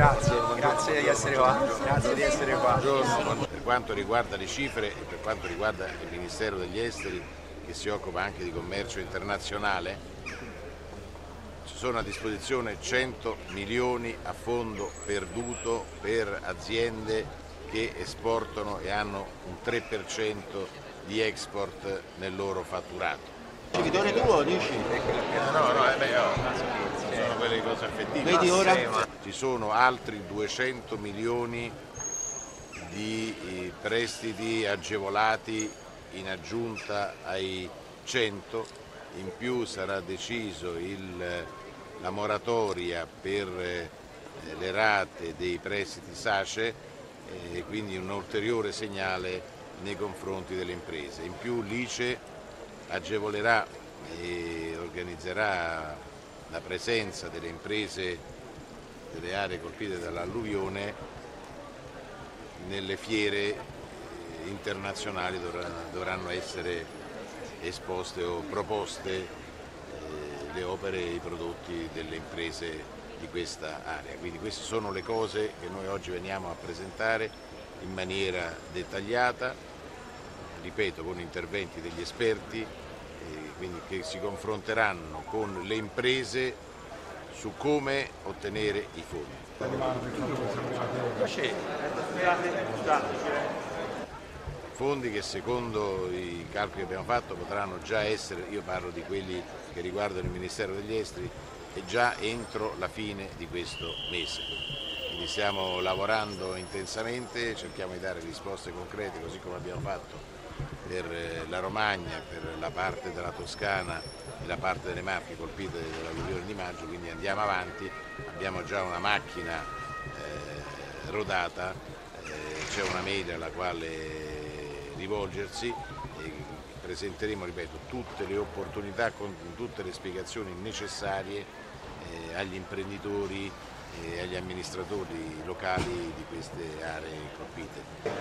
grazie di essere qua. Grazie di essere qua. Per quanto riguarda le cifre e per quanto riguarda il Ministero degli Esteri, che si occupa anche di commercio internazionale, ci sono a disposizione 100 milioni a fondo perduto per aziende che esportano e hanno un 3% di export nel loro fatturato. Seguitore tuo, dici? Sono quelle cose affettive. Vedi ora? Ci sono altri 200 milioni di prestiti agevolati in aggiunta ai 100, in più sarà deciso la moratoria per le rate dei prestiti SACE e quindi un ulteriore segnale nei confronti delle imprese. In più l'ICE agevolerà e organizzerà la presenza delle imprese delle aree colpite dall'alluvione nelle fiere internazionali. Dovranno essere esposte o proposte le opere e i prodotti delle imprese di questa area. Quindi queste sono le cose che noi oggi veniamo a presentare in maniera dettagliata, ripeto, con interventi degli esperti, quindi che si confronteranno con le imprese su come ottenere i fondi. Fondi che secondo i calcoli che abbiamo fatto potranno già essere, io parlo di quelli che riguardano il Ministero degli Esteri, e già entro la fine di questo mese. Quindi stiamo lavorando intensamente, cerchiamo di dare risposte concrete, così come abbiamo fatto per la Romagna, per la parte della Toscana e la parte delle Marche colpite dall'alluvione di maggio, quindi andiamo avanti, abbiamo già una macchina rodata, c'è una mail alla quale rivolgersi e presenteremo, ripeto, tutte le opportunità con tutte le spiegazioni necessarie agli imprenditori e agli amministratori locali di queste aree colpite.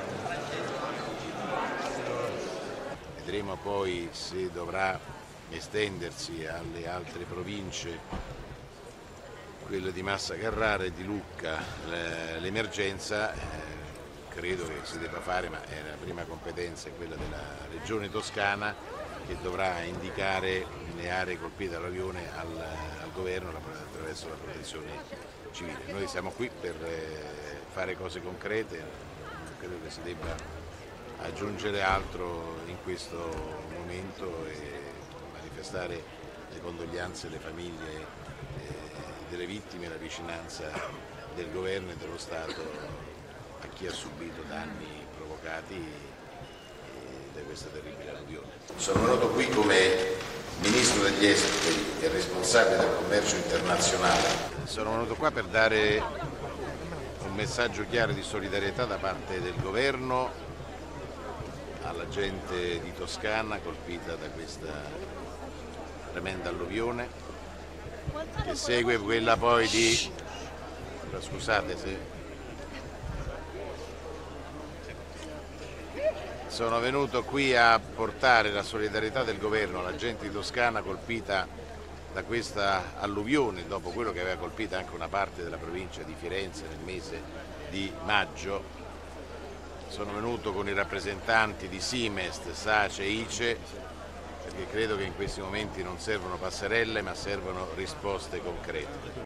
Vedremo poi se dovrà estendersi alle altre province, quelle di Massa Carrara e di Lucca, l'emergenza. Credo che si debba fare, ma la prima competenza è quella della Regione Toscana, che dovrà indicare le aree colpite dall'alluvione al governo attraverso la protezione civile. Noi siamo qui per fare cose concrete, non credo che si debba aggiungere altro in questo momento e manifestare le condoglianze alle famiglie delle vittime e la vicinanza del governo e dello Stato a chi ha subito danni provocati da questa terribile alluvione. Sono venuto qui come Ministro degli Esteri e responsabile del commercio internazionale. Sono venuto qua per dare un messaggio chiaro di solidarietà da parte del governo alla gente di Toscana colpita da questa tremenda alluvione, che segue quella poi di... Scusate se... Sono venuto qui a portare la solidarietà del governo alla gente di Toscana colpita da questa alluvione, dopo quello che aveva colpito anche una parte della provincia di Firenze nel mese di maggio. Sono venuto con i rappresentanti di Simest, SACE e ICE, perché credo che in questi momenti non servono passerelle ma servono risposte concrete.